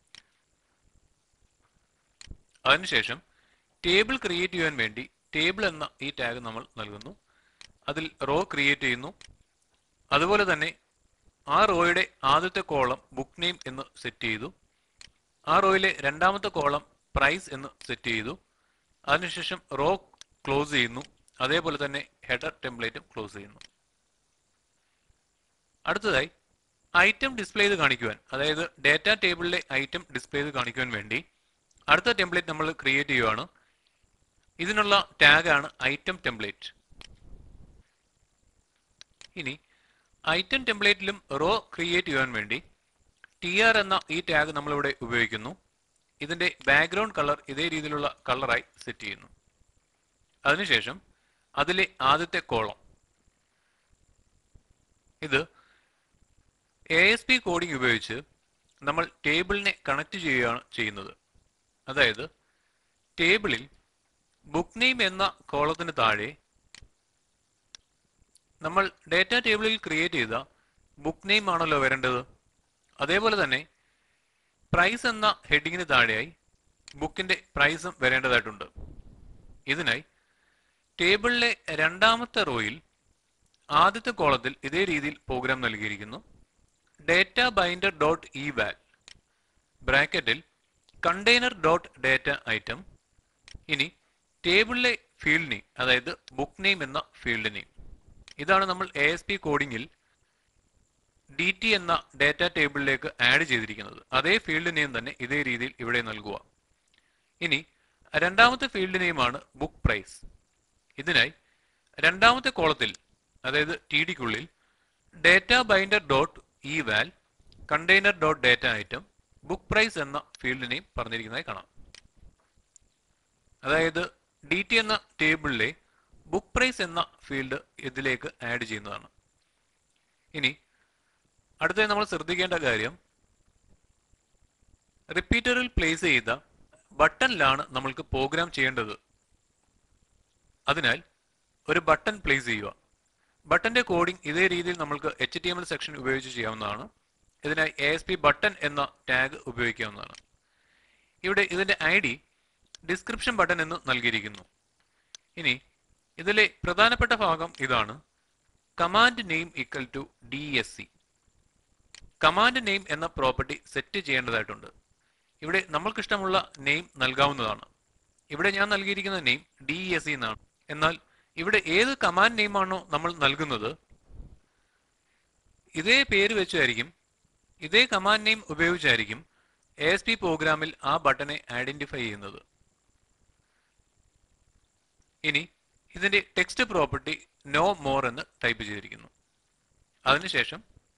അതിനുശേഷം ടേബിൾ ക്രിയേറ്റ് ചെയ്യാൻ വേണ്ടി ടേബിൾ എന്ന ഈ ടാഗ് നമ്മൾ നൽകുന്നു. അതിൽ റോ ക്രിയേറ്റ് ചെയ്യുന്നു. അതുപോലെ തന്നെ ആ റോയുടെ ആദ്യത്തെ കോളം ബുക്ക് നെയിം എന്ന് സെറ്റ് ചെയ്തു. ആ റോയിലെ രണ്ടാമത്തെ കോളം പ്രൈസ് എന്ന് സെറ്റ് ചെയ്തു. അതിനുശേഷം റോ ക്ലോസ് ചെയ്യുന്നു. അതേപോലെ തന്നെ ഹെഡർ ടെംപ്ലേറ്റും ക്ലോസ് ചെയ്യുന്നു. അടുത്തതായി ഐറ്റം ഡിസ്പ്ലേ ചെയ്ത് കാണിക്കുവാൻ, അതായത് ഡേറ്റ ടേബിളിലെ ഐറ്റം ഡിസ്പ്ലേ ചെയ്ത് കാണിക്കുവാൻ വേണ്ടി അടുത്ത ടെംപ്ലേറ്റ് നമ്മൾ ക്രിയേറ്റ് ചെയ്യുകയാണ്. ഇതിനുള്ള ടാഗാണ് ഐറ്റം ടെംപ്ലേറ്റ്. ഇനി ഐറ്റം ടെംപ്ലേറ്റിലും റോ ക്രിയേറ്റ് ചെയ്യാൻ വേണ്ടി tr എന്ന ഈ ടാഗ് നമ്മളിവിടെ ഉപയോഗിക്കുന്നു. ഇതിന്റെ ബാക്ക്ഗ്രൗണ്ട് കളർ ഇതേ രീതിയിലുള്ള കളറായി സെറ്റ് ചെയ്യുന്നു. അതിനുശേഷം അതിലെ ആദ്യത്തെ കോളം ഇത് ASP കോഡിംഗ് ഉപയോഗിച്ച് നമ്മൾ ടേബിളിനെ കണക്ട് ചെയ്യുകയാണ് ചെയ്യുന്നത്. അതായത് ടേബിളിൽ ബുക്ക് നെയിം എന്ന കോളത്തിന് താഴെ നമ്മൾ ഡേറ്റ ടേബിളിൽ ക്രിയേറ്റ് ചെയ്ത ബുക്ക് നെയിം ആണല്ലോ വരേണ്ടത്. അതേപോലെ തന്നെ പ്രൈസ് എന്ന ഹെഡിങ്ങിന് താഴെയായി ബുക്കിന്റെ പ്രൈസും വരേണ്ടതായിട്ടുണ്ട്. ഇതിനായി ടേബിളിലെ രണ്ടാമത്തെ റോയിൽ ആദ്യത്തെ കോളത്തിൽ ഇതേ രീതിയിൽ പ്രോഗ്രാം നൽകിയിരിക്കുന്നു. ഡേറ്റ ബൈൻഡർ ഡോട്ട് eval ബ്രാക്കറ്റിൽ കണ്ടെയ്നർ ഡോട്ട് ഡേറ്റ ഐറ്റം. ഇനി ടേബിളിലെ ഫീൽഡ് നെയിം, അതായത് ബുക്ക് നെയിം എന്ന ഫീൽഡ് നെയിം. ഇതാണ് നമ്മൾ ASP കോഡിങ്ങിൽ dt എന്ന ഡേറ്റ ടേബിളിലേക്ക് ആഡ് ചെയ്തിരിക്കുന്നത്. അതേ ഫീൽഡ് നെയിം തന്നെ ഇതേ രീതിയിൽ ഇവിടെ നൽകുക. ഇനി രണ്ടാമത്തെ ഫീൽഡ് നെയിമാണ് ബുക്ക് പ്രൈസ്. ഇതിനായി രണ്ടാമത്തെ കോളത്തിൽ അതായത് ടി ഡിക്കുള്ളിൽ data binder dot eval container dot data item book price എന്ന ഫീൽഡ് നെയിം പറഞ്ഞിരിക്കുന്നതായി കാണാം. അതായത് ഡി ടി എന്ന ടേബിളിലെ ബുക്ക് പ്രൈസ് എന്ന ഫീൽഡ് ഇതിലേക്ക് ആഡ് ചെയ്യുന്നതാണ്. ഇനി അടുത്തത് നമ്മൾ ശ്രദ്ധിക്കേണ്ട കാര്യം, റിപ്പീറ്ററിൽ പ്ലേസ് ചെയ്ത ബട്ടണിലാണ് നമ്മൾക്ക് പ്രോഗ്രാം ചെയ്യേണ്ടത്. അതിനാൽ ഒരു ബട്ടൺ പ്ലേസ് ചെയ്യുക. ബട്ടന്റെ കോഡിംഗ് ഇതേ രീതിയിൽ നമ്മൾക്ക് HTML സെക്ഷൻ ഉപയോഗിച്ച് ചെയ്യാവുന്നതാണ്. ഇതിനായി ASP ബട്ടൺ എന്ന ടാഗ് ഉപയോഗിക്കാവുന്നതാണ്. ഇവിടെ ഇതിന്റെ ID ഡിസ്ക്രിപ്ഷൻ ബട്ടൺ എന്ന് നൽകിയിരിക്കുന്നു. ഇനി ഇതിലെ പ്രധാനപ്പെട്ട ഭാഗം ഇതാണ്, command name equal to DSC. Command name എന്ന പ്രോപ്പർട്ടി സെറ്റ് ചെയ്യേണ്ടതായിട്ടുണ്ട്. ഇവിടെ നമ്മൾക്ക് ഇഷ്ടമുള്ള നെയിം നൽകാവുന്നതാണ്. ഇവിടെ ഞാൻ നൽകിയിരിക്കുന്ന നെയിം DSC എന്നാണ്. എന്നാൽ ഇവിടെ ഏത് കമാൻഡ് നെയിം ആണോ നമ്മൾ നൽകുന്നത് ഇതേ പേര് വെച്ചായിരിക്കും, ഇതേ കമാൻഡ് നെയിം ഉപയോഗിച്ചായിരിക്കും ASP പ്രോഗ്രാമിൽ ആ ബട്ടനെ ഐഡന്റിഫൈ ചെയ്യുന്നത്. ഇനി ഇതിന്റെ ടെക്സ്റ്റ് പ്രോപ്പർട്ടി നോ മോർ എന്ന് ടൈപ്പ് ചെയ്തിരിക്കുന്നു. അതിനുശേഷം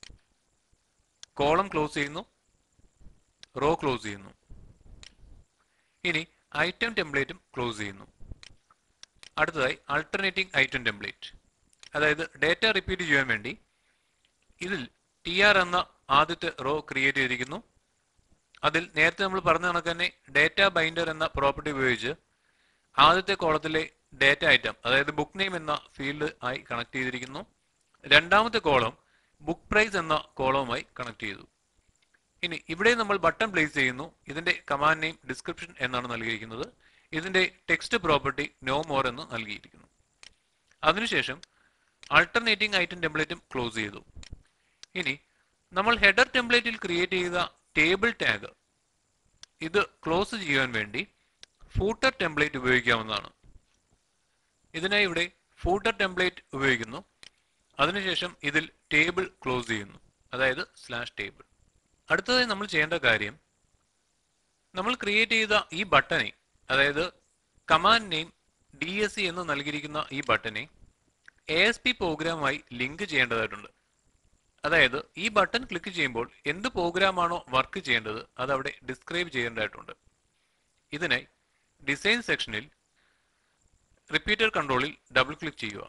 കോളം ക്ലോസ് ചെയ്യുന്നു, റോ ക്ലോസ് ചെയ്യുന്നു. ഇനി ഐറ്റം ടെംപ്ലേറ്റും ക്ലോസ് ചെയ്യുന്നു. അടുത്തതായി ആൾട്ടർനേറ്റിംഗ് ഐറ്റം ടെംപ്ലേറ്റ്, അതായത് ഡേറ്റ റിപ്പീറ്റ് ചെയ്യാൻ വേണ്ടി ഇതിൽ TR എന്ന ആദ്യത്തെ റോ ക്രിയേറ്റ് ചെയ്തിരിക്കുന്നു. അതിൽ നേരത്തെ നമ്മൾ പറഞ്ഞ കണക്ക് തന്നെ ഡേറ്റ ബൈൻഡർ എന്ന പ്രോപ്പർട്ടി ഉപയോഗിച്ച് ആദ്യത്തെ കോളത്തിലെ ഡേറ്റ ഐറ്റം അതായത് ബുക്ക് നെയിം എന്ന ഫീൽഡ് ആയി കണക്ട് ചെയ്തിരിക്കുന്നു. രണ്ടാമത്തെ കോളം ബുക്ക് പ്രൈസ് എന്ന കോളവുമായി കണക്ട് ചെയ്തു. ഇനി ഇവിടെ നമ്മൾ ബട്ടൺ പ്ലേസ് ചെയ്യുന്നു. ഇതിന്റെ കമാൻഡ് നെയിം ഡിസ്ക്രിപ്ഷൻ എന്നാണ് നൽകിയിരിക്കുന്നത്. ഇതിന്റെ ടെക്സ്റ്റ് പ്രോപ്പർട്ടി നോ മോർ എന്ന് നൽകിയിരിക്കുന്നു. അതിനുശേഷം ആൾട്ടർനേറ്റിംഗ് ഐറ്റം ടെംപ്ലേറ്റും ക്ലോസ് ചെയ്തു. ഇനി നമ്മൾ ഹെഡർ ടെംപ്ലേറ്റിൽ ക്രിയേറ്റ് ചെയ്ത ടേബിൾ ടാഗ് ഇത് ക്ലോസ് ചെയ്യാൻ വേണ്ടി ഫൂട്ടർ ടെംപ്ലേറ്റ് ഉപയോഗിക്കാവുന്നതാണ്. ഇതിനായി ഇവിടെ ഫൂട്ടർ ടെംപ്ലേറ്റ് ഉപയോഗിക്കുന്നു. അതിനുശേഷം ഇതിൽ ടേബിൾ ക്ലോസ് ചെയ്യുന്നു, അതായത് /ടേബിൾ. അടുത്തതായി നമ്മൾ ചെയ്യേണ്ട കാര്യം, നമ്മൾ ക്രിയേറ്റ് ചെയ്ത ഈ ബട്ടനെ അതായത് കമാൻഡ് നെയിം DSC എന്ന് നൽകിയിരിക്കുന്ന ഈ ബട്ടനെ ASP പ്രോഗ്രാമായി ലിങ്ക് ചെയ്യേണ്ടതായിട്ടുണ്ട്. അതായത് ഈ ബട്ടൺ ക്ലിക്ക് ചെയ്യുമ്പോൾ എന്ത് പ്രോഗ്രാമാണോ വർക്ക് ചെയ്യേണ്ടത് അത് അവിടെ ഡിസ്ക്രൈബ് ചെയ്യേണ്ടതായിട്ടുണ്ട്. ഇതിനായി ഡിസൈൻ സെക്ഷനിൽ റിപ്പീറ്റർ കൺട്രോളിൽ ഡബിൾ ക്ലിക്ക് ചെയ്യുക.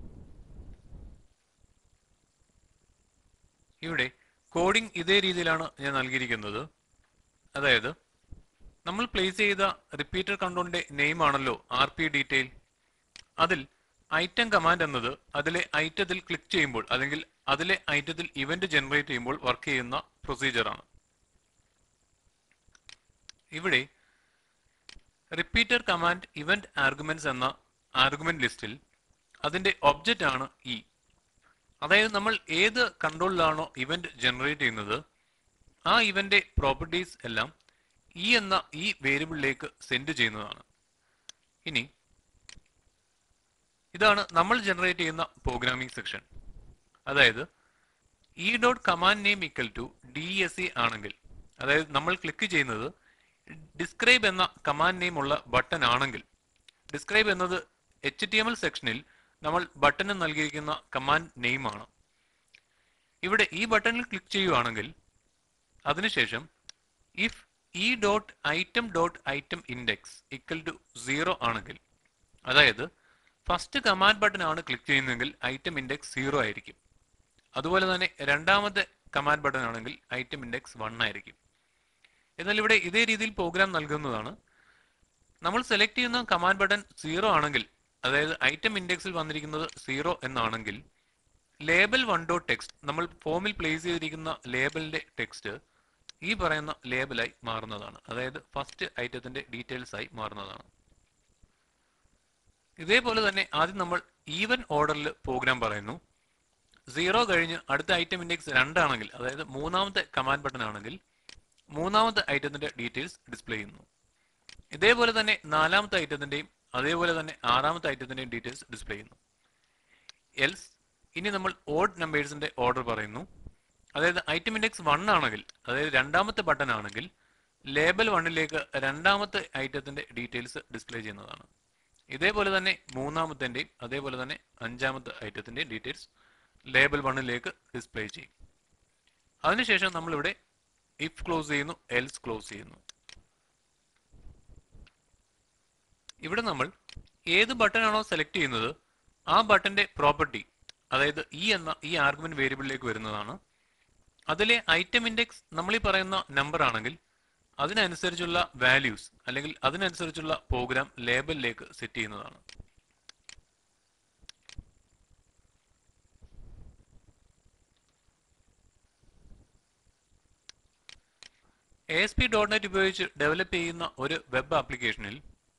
ഇവിടെ കോഡിംഗ് ഇതേ രീതിയിലാണ് ഞാൻ നൽകിയിരിക്കുന്നത്. അതായത് നമ്മൾ പ്ലേസ് ചെയ്ത റിപ്പീറ്റർ കൺട്രോളിന്റെ നെയിം ആണല്ലോ RP ഡീറ്റെയിൽ. അതിൽ ഐറ്റം കമാൻഡ് എന്നത് അതിലെ ഐറ്റത്തിൽ ക്ലിക്ക് ചെയ്യുമ്പോൾ അല്ലെങ്കിൽ അതിലെ ഐറ്റത്തിൽ ഇവന്റ് ജനറേറ്റ് ചെയ്യുമ്പോൾ വർക്ക് ചെയ്യുന്ന പ്രൊസീജിയറാണ്. ഇവിടെ റിപ്പീറ്റർ കമാൻഡ് ഇവന്റ് ആർഗ്യുമെന്റ്സ് എന്ന ആർഗ്യുമെന്റ് ലിസ്റ്റിൽ അതിന്റെ ഒബ്ജക്റ്റ് ആണ് E. അതായത് നമ്മൾ ഏത് കൺട്രോളിലാണോ ഇവന്റ് ജനറേറ്റ് ചെയ്യുന്നത് ആ ഇവന്റ് പ്രോപ്പർട്ടീസ് എല്ലാം E എന്ന ഈ വേരിയബിളിലേക്ക് സെൻഡ് ചെയ്യുന്നതാണ്. ഇനി ഇതാണ് നമ്മൾ ജനറേറ്റ് ചെയ്യുന്ന പ്രോഗ്രാമിംഗ് സെക്ഷൻ. അതായത് E dot command name equal to DSC ആണെങ്കിൽ, അതായത് നമ്മൾ ക്ലിക്ക് ചെയ്യുന്നത് ഡിസ്ക്രൈബ് എന്ന കമാൻഡ് നെയിം ഉള്ള ബട്ടൺ ആണെങ്കിൽ, ഡിസ്ക്രൈബ് എന്നത് HTML സെക്ഷനിൽ നമ്മൾ ബട്ടന് നൽകിയിരിക്കുന്ന കമാൻഡ് നെയിം ആണ്. ഇവിടെ ഈ ബട്ടണിൽ ക്ലിക്ക് ചെയ്യുകയാണെങ്കിൽ അതിനുശേഷം if E dot item index equal to 0 ആണെങ്കിൽ, അതായത് ഫസ്റ്റ് കമാൻഡ് ബട്ടൺ ആണ് ക്ലിക്ക് ചെയ്യുന്നതെങ്കിൽ ഐറ്റം ഇൻഡെക്സ് 0 ആയിരിക്കും. അതുപോലെ തന്നെ രണ്ടാമത്തെ കമാൻഡ് ബട്ടൺ ആണെങ്കിൽ ഐറ്റം ഇൻഡെക്സ് 1 ആയിരിക്കും. എന്നാൽ ഇവിടെ ഇതേ രീതിയിൽ പ്രോഗ്രാം നൽകുന്നതാണ്. നമ്മൾ സെലക്ട് ചെയ്യുന്ന കമാൻഡ് ബട്ടൺ 0 ആണെങ്കിൽ, അതായത് ഐറ്റം ഇൻഡെക്സിൽ വന്നിരിക്കുന്നത് 0 എന്നാണെങ്കിൽ ലേബൽ 1.text നമ്മൾ ഫോമിൽ പ്ലേസ് ചെയ്തിരിക്കുന്ന ലേബലിന്റെ ടെക്സ്റ്റ് ഈ പറയുന്ന ലേബലായി മാറുന്നതാണ്. അതായത് ഫസ്റ്റ് ഐറ്റത്തിന്റെ ഡീറ്റെയിൽസ് ആയി മാറുന്നതാണ്. ഇതേപോലെ തന്നെ ആദ്യം നമ്മൾ ഈവൻ ഓർഡറിൽ പ്രോഗ്രാം പറയുന്നു. 0 കഴിഞ്ഞ് അടുത്ത ഐറ്റം ഇൻഡെക്സ് 2 ആണെങ്കിൽ, അതായത് മൂന്നാമത്തെ കമാൻഡ് ബട്ടൺ ആണെങ്കിൽ മൂന്നാമത്തെ ഐറ്റത്തിന്റെ ഡീറ്റെയിൽസ് ഡിസ്പ്ലേ ചെയ്യുന്നു. ഇതേപോലെ തന്നെ നാലാമത്തെ ഐറ്റത്തിന്റെയും അതേപോലെ തന്നെ ആറാമത്തെ ഐറ്റത്തിന്റെയും ഡീറ്റെയിൽസ് ഡിസ്പ്ലേ ചെയ്യുന്നു. എൽസ് ഇനി നമ്മൾ ഓഡ് നമ്പേഴ്സിന്റെ ഓർഡർ പറയുന്നു. അതായത് ഐറ്റം ഇൻഡെക്സ് 1 ആണെങ്കിൽ, അതായത് രണ്ടാമത്തെ ബട്ടൺ ആണെങ്കിൽ ലേബൽ 1ലേക്ക് രണ്ടാമത്തെ ഐറ്റത്തിന്റെ ഡീറ്റെയിൽസ് ഡിസ്പ്ലേ ചെയ്യുന്നതാണ്. ഇതേപോലെ തന്നെ മൂന്നാമത്തിന്റെയും അതേപോലെ തന്നെ അഞ്ചാമത്തെ ഐറ്റത്തിന്റെ ഡീറ്റെയിൽസ് ലേബൽ 1ലേക്ക് ഡിസ്പ്ലേ ചെയ്യും. അതിനുശേഷം നമ്മളിവിടെ ഇഫ് ക്ലോസ് ചെയ്യുന്നു, എൽസ് ക്ലോസ് ചെയ്യുന്നു. ഇവിടെ നമ്മൾ ഏത് ബട്ടൺ ആണോ സെലക്ട് ചെയ്യുന്നത് ആ ബട്ടന്റെ പ്രോപ്പർട്ടി, അതായത് ഈ ആർഗ്യുമെന്റ് വേരിയബിളിലേക്ക് വരുന്നതാണ്. അതിലെ ഐറ്റം ഇൻഡെക്സ് നമ്മൾ ഈ പറയുന്ന നമ്പർ ആണെങ്കിൽ അതിനനുസരിച്ചുള്ള വാല്യൂസ് അല്ലെങ്കിൽ അതിനനുസരിച്ചുള്ള പ്രോഗ്രാം ലേബലിലേക്ക് സെറ്റ് ചെയ്യുന്നതാണ്. ASP.NET ഉപയോഗിച്ച് ഡെവലപ്പ് ചെയ്യുന്ന ഒരു വെബ് ആപ്ലിക്കേഷനിൽ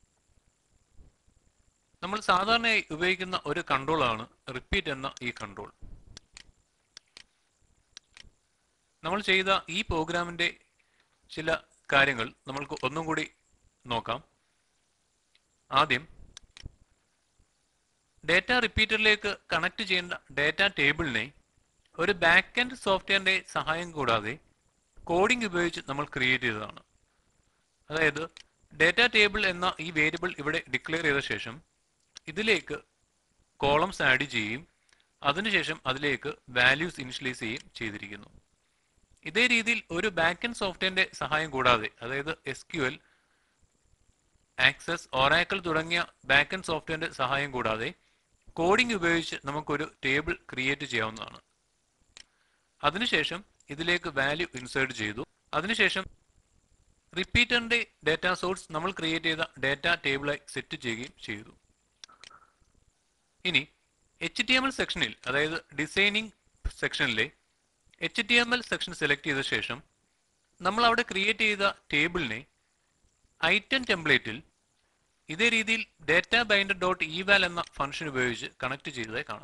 നമ്മൾ സാധാരണയായി ഉപയോഗിക്കുന്ന ഒരു കൺട്രോളാണ് റിപ്പീറ്റ് എന്ന ഈ കൺട്രോൾ. നമ്മൾ ചെയ്ത ഈ പ്രോഗ്രാമിന്റെ ചില കാര്യങ്ങൾ നമ്മൾക്ക് ഒന്നും കൂടി നോക്കാം. ആദ്യം ഡേറ്റ റിപ്പീറ്ററിലേക്ക് കണക്ട് ചെയ്യേണ്ട ഡേറ്റ ടേബിളിനെ ഒരു ബാക്ക് എൻഡ് സോഫ്റ്റ്വെയറിന്റെ സഹായം കൂടാതെ കോഡിംഗ് ഉപയോഗിച്ച് നമ്മൾ ക്രിയേറ്റ് ചെയ്തതാണ്. അതായത് ഡേറ്റ ടേബിൾ എന്ന ഈ വേരിയബിൾ ഇവിടെ ഡിക്ലെയർ ചെയ്ത ശേഷം ഇതിലേക്ക് കോളംസ് ആഡ് ചെയ്യുകയും അതിനുശേഷം അതിലേക്ക് വാല്യൂസ് ഇനിഷ്യലൈസ് ചെയ്യുകയും ചെയ്തിരിക്കുന്നു. ഇതേ രീതിയിൽ ഒരു ബാക്ക് എൻഡ് സോഫ്റ്റ്വെയറിന്റെ സഹായം കൂടാതെ, അതായത് SQL, ആക്സസ്, ഒറാക്കിൾ തുടങ്ങിയ ബാക്ക് എൻഡ് സോഫ്റ്റ്വെയറിന്റെ സഹായം കൂടാതെ കോഡിംഗ് ഉപയോഗിച്ച് നമുക്കൊരു ടേബിൾ ക്രിയേറ്റ് ചെയ്യാവുന്നതാണ്. അതിനുശേഷം ഇതിലേക്ക് വാല്യൂ ഇൻസേർട്ട് ചെയ്തു. അതിനുശേഷം റിപ്പീറ്ററിന്റെ ഡേറ്റ സോഴ്സ് നമ്മൾ ക്രിയേറ്റ് ചെയ്ത ഡേറ്റ ടേബിളായി സെറ്റ് ചെയ്യുകയും ചെയ്തു. ഇനി HTML സെക്ഷനിൽ, അതായത് ഡിസൈനിങ് സെക്ഷനിലെ HTML സെക്ഷൻ സെലക്ട് ചെയ്ത ശേഷം നമ്മൾ അവിടെ ക്രിയേറ്റ് ചെയ്ത ടേബിളിനെ ഐറ്റം ടെംപ്ലേറ്റിൽ ഇതേ രീതിയിൽ ഡേറ്റ ബൈൻഡർ ഡോട്ട് eval എന്ന ഫംഗ്ഷൻ ഉപയോഗിച്ച് കണക്ട് ചെയ്തതായി കാണാം.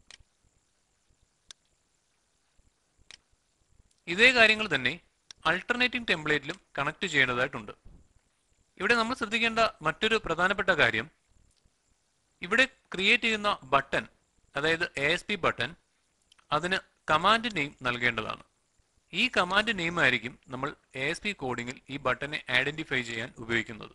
ഇതേ കാര്യങ്ങൾ തന്നെ അൾട്ടർനേറ്റിംഗ് ടെംപ്ലേറ്റിലും കണക്ട് ചെയ്യേണ്ടതായിട്ടുണ്ട്. ഇവിടെ നമ്മൾ ശ്രദ്ധിക്കേണ്ട മറ്റൊരു പ്രധാനപ്പെട്ട കാര്യം, ഇവിടെ ക്രിയേറ്റ് ചെയ്യുന്ന ബട്ടൺ, അതായത് ASP ബട്ടൺ, അതിന് കമാൻഡ് നെയിം നൽകേണ്ടതാണ്. ഈ കമാൻഡ് നെയിം ആയിരിക്കും നമ്മൾ ASP കോഡിങ്ങിൽ ഈ ബട്ടനെ ഐഡന്റിഫൈ ചെയ്യാൻ ഉപയോഗിക്കുന്നത്.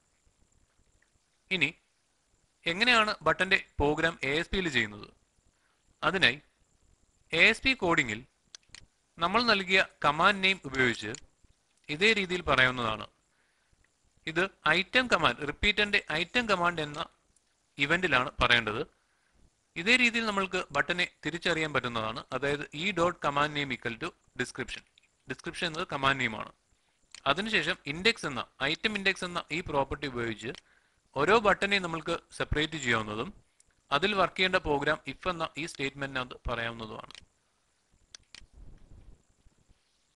ഇനി എങ്ങനെയാണ് ബട്ടന്റെ പ്രോഗ്രാം ASPയിൽ ചെയ്യുന്നത്? അതിനായി ASP കോഡിങ്ങിൽ നമ്മൾ നൽകിയ കമാൻഡ് നെയിം ഉപയോഗിച്ച് ഇതേ രീതിയിൽ പറയാവുന്നതാണ്. ഇത് ഐറ്റം കമാൻഡ്, റിപ്പീറ്ററിന്റെ ഐറ്റം കമാൻഡ് എന്ന ഇവന്റിലാണ് പറയേണ്ടത്. ഇതേ രീതിയിൽ നമ്മൾക്ക് ബട്ടനെ തിരിച്ചറിയാൻ പറ്റുന്നതാണ്. അതായത് E dot command name equal to description. Description എന്നത് കമാൻഡ് നെയിമാണ്. അതിനുശേഷം ഇൻഡെക്സ് എന്ന ഐറ്റം ഇൻഡെക്സ് എന്ന ഈ പ്രോപ്പർട്ടി ഉപയോഗിച്ച് ഓരോ ബട്ടനെ നമ്മൾക്ക് സെപ്പറേറ്റ് ചെയ്യാവുന്നതും അതിൽ വർക്ക് ചെയ്യേണ്ട പ്രോഗ്രാം ഇഫ് എന്ന ഈ സ്റ്റേറ്റ്മെന്റിനകത്ത് പറയാവുന്നതുമാണ്.